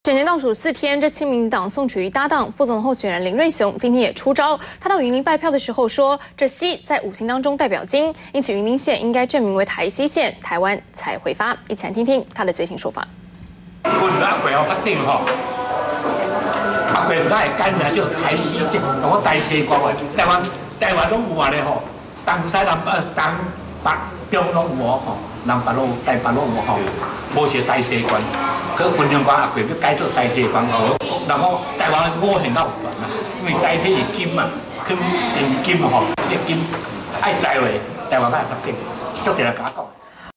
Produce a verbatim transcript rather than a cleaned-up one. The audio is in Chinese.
选前倒数四天，这亲民党宋楚瑜搭档副总统候选人林瑞雄今天也出招。他到云林拜票的时候说，这西在五行当中代表金，因此云林县应该正名为台西县，台湾才会发。一起来听听他的最新说法。 我阿贵哦，确定吼，阿贵唔该改名叫台西县，我台西县话，台湾台湾拢有啊咧吼，东西南呃东北中拢有哦吼，南北拢台北拢有吼，无是台西县。 佢分享讲阿贵要改做台西县好，然后台湾五县闹转啦，因为台西是金嘛，金定金吼，呢金爱在位，台湾爱发展，足侪人甲我讲。